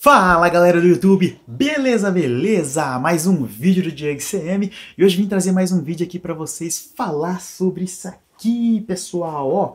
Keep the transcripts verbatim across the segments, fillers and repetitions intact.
Fala galera do YouTube, beleza, beleza? Mais um vídeo do Diego C M e hoje vim trazer mais um vídeo aqui para vocês falar sobre isso aqui, pessoal, ó,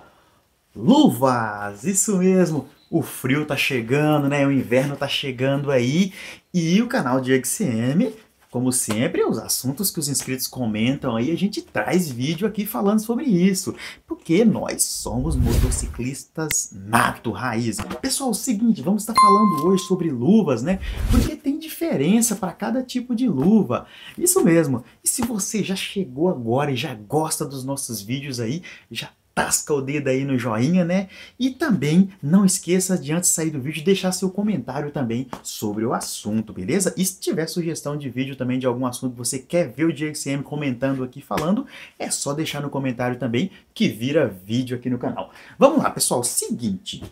luvas, isso mesmo, o frio tá chegando, né, o inverno tá chegando aí e o canal Diego C M, como sempre, os assuntos que os inscritos comentam aí, a gente traz vídeo aqui falando sobre isso, porque nós somos motociclistas nato, raiz. Pessoal, é o seguinte, vamos estar falando hoje sobre luvas, né? Porque tem diferença para cada tipo de luva. Isso mesmo. E se você já chegou agora e já gosta dos nossos vídeos aí, já tasca o dedo aí no joinha, né? E também não esqueça de antes de sair do vídeo deixar seu comentário também sobre o assunto, beleza? E se tiver sugestão de vídeo também de algum assunto que você quer ver o Diego C M comentando aqui, falando, é só deixar no comentário também que vira vídeo aqui no canal. Vamos lá, pessoal, seguinte,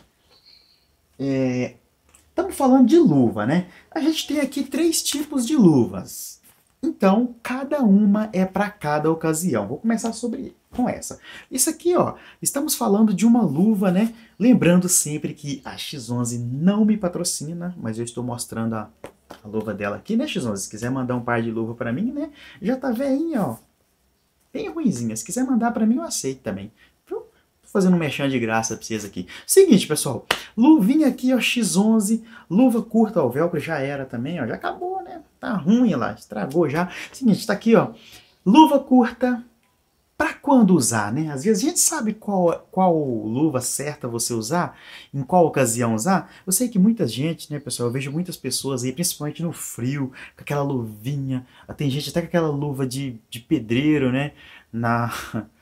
é... estamos falando de luva, né? A gente tem aqui três tipos de luvas. Então, cada uma é para cada ocasião. Vou começar sobre com essa. Isso aqui, ó, estamos falando de uma luva, né? Lembrando sempre que a X onze não me patrocina, mas eu estou mostrando a, a luva dela aqui, né, X onze? Se quiser mandar um par de luva para mim, né? Já tá velhinha, ó. Bem ruinzinha. Se quiser mandar para mim, eu aceito também. Tô fazendo um merchan de graça pra vocês aqui. Seguinte, pessoal. Luvinha aqui, ó, X onze. Luva curta, ó, o velcro já era também, ó. Já acabou, né? Tá ruim lá, estragou já. Seguinte, tá aqui, ó. Luva curta. Para quando usar, né? Às vezes a gente sabe qual, qual luva certa você usar, em qual ocasião usar. Eu sei que muita gente, né, pessoal, eu vejo muitas pessoas aí, principalmente no frio, com aquela luvinha. Tem gente até com aquela luva de, de pedreiro, né? Na,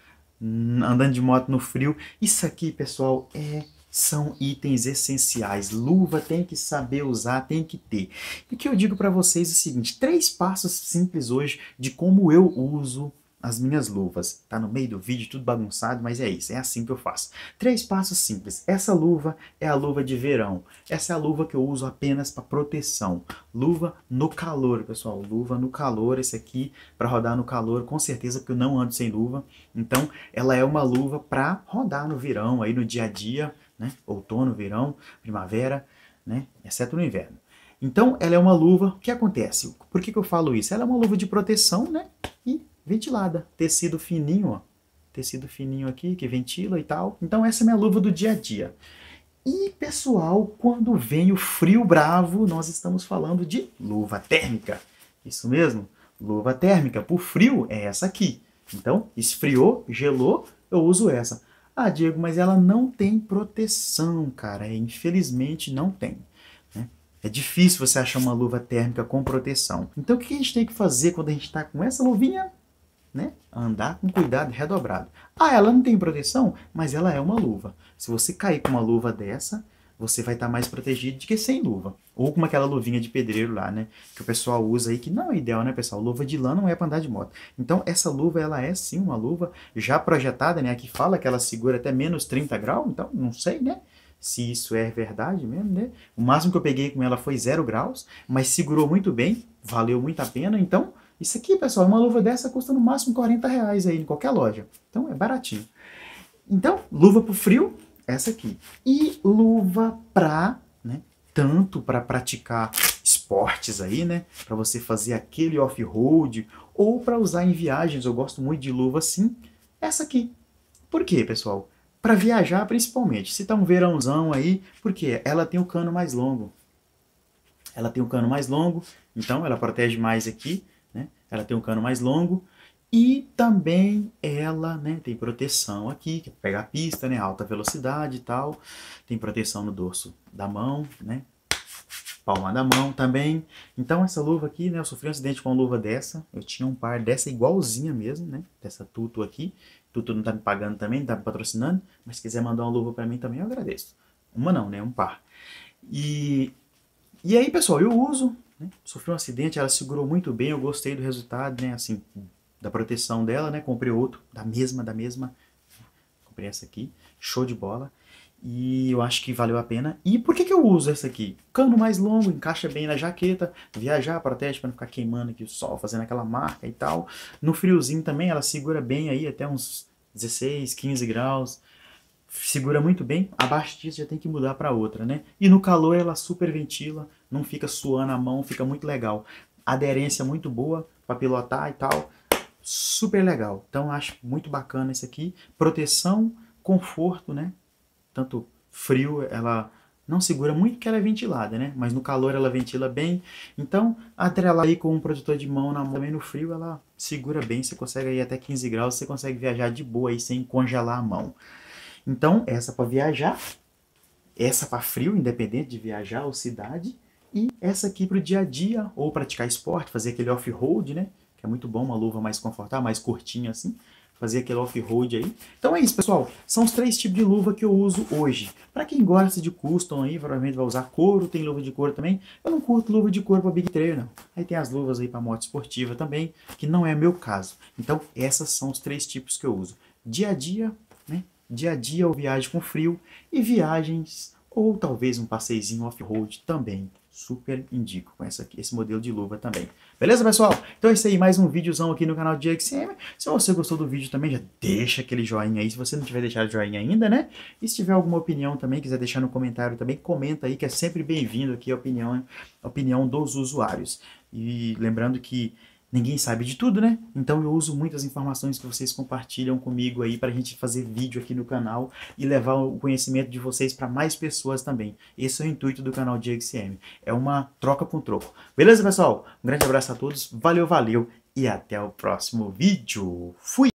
andando de moto no frio. Isso aqui, pessoal, é... são itens essenciais. Luva tem que saber usar, tem que ter. E o que eu digo para vocês é o seguinte, três passos simples hoje de como eu uso as minhas luvas. Tá no meio do vídeo, tudo bagunçado, mas é isso, é assim que eu faço. Três passos simples. Essa luva é a luva de verão. Essa é a luva que eu uso apenas para proteção. Luva no calor, pessoal. Luva no calor, esse aqui, para rodar no calor, com certeza, porque eu não ando sem luva. Então, ela é uma luva para rodar no verão, aí no dia a dia, né? Outono, verão, primavera, né? Exceto no inverno. Então, ela é uma luva, o que acontece? Por que que eu falo isso? Ela é uma luva de proteção, né? E ventilada, tecido fininho, ó. Tecido fininho aqui, que ventila e tal. Então, essa é a minha luva do dia a dia. E, pessoal, quando vem o frio bravo, nós estamos falando de luva térmica. Isso mesmo, luva térmica. Por frio, é essa aqui. Então, esfriou, gelou, eu uso essa. Ah, Diego, mas ela não tem proteção, cara. Infelizmente não tem. Né? É difícil você achar uma luva térmica com proteção. Então o que a gente tem que fazer quando a gente está com essa luvinha? Né? Andar com cuidado redobrado. Ah, ela não tem proteção, mas ela é uma luva. Se você cair com uma luva dessa, você vai estar mais protegido do que sem luva. Ou com aquela luvinha de pedreiro lá, né? Que o pessoal usa aí, que não é ideal, né, pessoal? Luva de lã não é para andar de moto. Então, essa luva, ela é sim uma luva já projetada, né? Aqui fala que ela segura até menos trinta graus, então não sei, né? Se isso é verdade mesmo, né? O máximo que eu peguei com ela foi zero graus, mas segurou muito bem, valeu muito a pena. Então, isso aqui, pessoal, uma luva dessa custa no máximo quarenta reais aí em qualquer loja. Então, é baratinho. Então, luva pro frio, essa aqui. E luva para, né, tanto para praticar esportes aí, né, para você fazer aquele off-road ou para usar em viagens. Eu gosto muito de luva assim, essa aqui. Por quê, pessoal? Para viajar principalmente. Se tá um verãozão aí, porque ela tem o cano mais longo. Ela tem o cano mais longo, então ela protege mais aqui, né? Ela tem um cano mais longo. E também ela, né, tem proteção aqui, que pega a pista, né, alta velocidade e tal. Tem proteção no dorso da mão, né, palma da mão também. Então essa luva aqui, né, eu sofri um acidente com uma luva dessa. Eu tinha um par dessa igualzinha mesmo, né, dessa Tutu aqui. Tutu não tá me pagando também, não tá me patrocinando. Mas se quiser mandar uma luva pra mim também, eu agradeço. Uma não, né, um par. E, e aí, pessoal, eu uso, né, sofri um acidente, ela segurou muito bem, eu gostei do resultado, né, assim... da proteção dela, né? Comprei outro, da mesma, da mesma. Comprei essa aqui, show de bola. E eu acho que valeu a pena. E por que que eu uso essa aqui? Cano mais longo, encaixa bem na jaqueta. Viajar, protege para não ficar queimando aqui o sol, fazendo aquela marca e tal. No friozinho também, ela segura bem aí, até uns dezesseis, quinze graus. segura muito bem, abaixo disso já tem que mudar para outra, né? E no calor ela super ventila, não fica suando a mão, fica muito legal. Aderência muito boa para pilotar e tal, super legal. Então acho muito bacana esse aqui. Proteção, conforto, né? Tanto frio, ela não segura muito porque ela é ventilada, né? Mas no calor ela ventila bem. Então, atrelar aí com um protetor de mão na mão, também no frio ela segura bem. Você consegue ir até quinze graus, você consegue viajar de boa aí sem congelar a mão. Então, essa para viajar, essa para frio, independente de viajar ou cidade, e essa aqui para o dia a dia, ou praticar esporte, fazer aquele off-road, né? Que é muito bom, uma luva mais confortável, mais curtinha assim, fazer aquele off-road aí. Então é isso, pessoal. São os três tipos de luva que eu uso hoje. Para quem gosta de custom aí, provavelmente vai usar couro, tem luva de couro também. Eu não curto luva de couro para Big Trail, não. Aí tem as luvas aí para moto esportiva também, que não é meu caso. Então, essas são os três tipos que eu uso. Dia a dia, né? Dia a dia ou viagem com frio e viagens ou talvez um passeizinho off-road também. Super indico com essa aqui, esse modelo de luva também. Beleza, pessoal? Então é isso aí, mais um videozão aqui no canal de X M. Se você gostou do vídeo também, já deixa aquele joinha aí, se você não tiver deixado joinha ainda, né? E se tiver alguma opinião também, quiser deixar no comentário também, comenta aí, que é sempre bem-vindo aqui a opinião, a opinião dos usuários. E lembrando que ninguém sabe de tudo, né? Então eu uso muitas informações que vocês compartilham comigo aí para a gente fazer vídeo aqui no canal e levar o conhecimento de vocês para mais pessoas também. Esse é o intuito do canal de X M. É uma troca com troco. Beleza, pessoal? Um grande abraço a todos. Valeu, valeu e até o próximo vídeo. Fui!